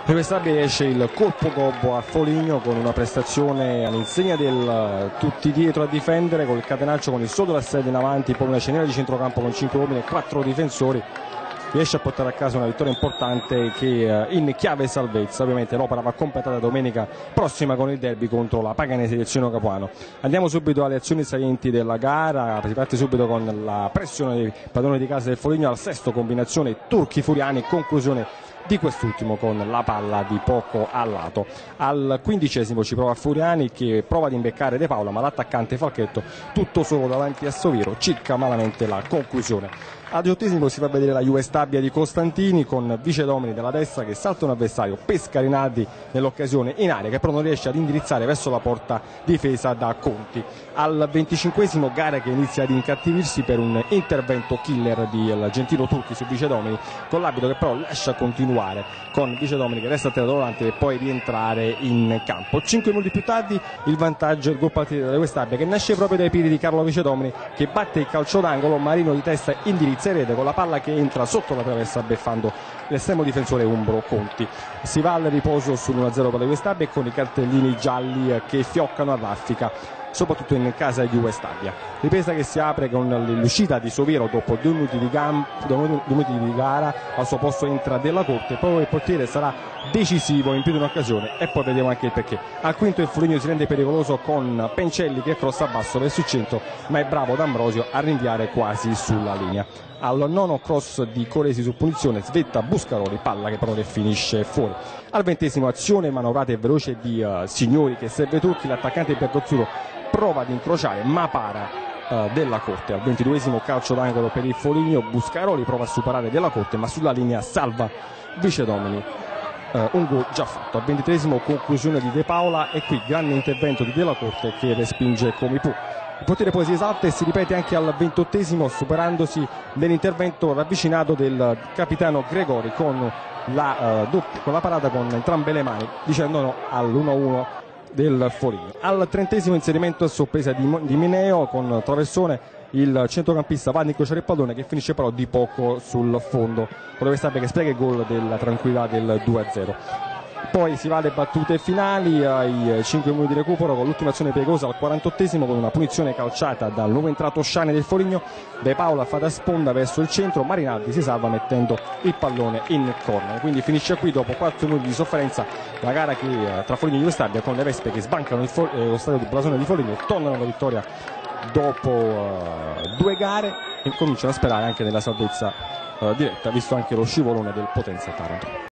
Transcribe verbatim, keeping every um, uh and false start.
Per quest'Abbia esce il colpo gobbo a Foligno con una prestazione all'insegna del tutti dietro a difendere, col catenaccio con il sodo l'assedio in avanti, poi una sceniera di centrocampo con cinque uomini e quattro difensori. Riesce a portare a casa una vittoria importante che in chiave salvezza. Ovviamente l'opera va completata domenica prossima con il derby contro la Paganese del Cino Capuano. Andiamo subito alle azioni salienti della gara. Si parte subito con la pressione dei padroni di casa del Foligno al sesto, combinazione Turchi Furiani, conclusione di quest'ultimo con la palla di poco a lato. Al quindicesimo ci prova Furiani, che prova ad imbeccare De Paula, ma l'attaccante Falchetto tutto solo davanti a Soviro circa malamente la conclusione. Al diciottesimo si fa vedere la Juve Stabia di Costantini con Vicedomini della destra che salta un avversario, pesca Rinaldi nell'occasione in aria, che però non riesce ad indirizzare verso la porta difesa da Conti. Al venticinquesimo gara che inizia ad incattivirsi per un intervento killer di Gentino Turchi su Vicedomini, con l'abito che però lascia continuare con Vicedomini che resta a terra volante e poi rientrare in campo. Cinque minuti più tardi il vantaggio del gol partita della Juve Stabia, che nasce proprio dai piedi di Carlo Vicedomini, che batte il calcio d'angolo, Marino di testa indirizza in rete con la palla che entra sotto la traversa beffando l'estremo difensore umbro Conti. Si va al riposo sull'uno a zero per la Juve Stabia e con i cartellini gialli che fioccano a raffica, soprattutto in casa di Juve Stabia. Ripresa che si apre con l'uscita di Soviro dopo due minuti di, gam- due minuti di gara. Al suo posto entra Della Corte, poi il portiere sarà decisivo in più di un'occasione e poi vediamo anche il perché. Al quinto il Foligno si rende pericoloso con Pencelli che crossa basso verso il centro, ma è bravo D'Ambrosio a rinviare quasi sulla linea. Al nono cross di Coresi su punizione svetta Buscaroli, palla che però ne finisce fuori. Al ventesimo azione manovrata e veloce di uh, Signori che serve Turchi, l'attaccante biancoazzurro prova ad incrociare ma para uh, Della Corte. Al ventiduesimo calcio d'angolo per il Foligno, Buscaroli prova a superare Della Corte ma sulla linea salva Vicedomini. Uh, un gol già fatto. Al ventitreesimo conclusione di De Paula e qui grande intervento di Della Corte che respinge come può. Il potere poi si esalta e si ripete anche al ventottesimo, superandosi nell'intervento ravvicinato del capitano Gregori con la, uh, doppia, con la parata con entrambe le mani, dicendo no all'uno a uno del Foligno. Al trentesimo inserimento a sorpresa di, di Mineo con traversone, il centrocampista va a incrociare il pallone che finisce però di poco sul fondo, con la che spiega il gol della tranquillità del due a zero. Poi si va alle battute finali, ai cinque minuti di recupero con l'ultima azione pericolosa al quarantottesimo con una punizione calciata dal nuovo entrato Sciane del Foligno. De Paula fa da sponda verso il centro, Marinaldi si salva mettendo il pallone in corner. Quindi finisce qui dopo quattro minuti di sofferenza la gara che tra Foligno e Juve Stabia, con le Vespe che sbancano il fo- eh, lo stadio di Blasone di Foligno e tornano alla vittoria dopo uh, due gare e cominciano a sperare anche nella salvezza uh, diretta, visto anche lo scivolone del Potenza Taranto.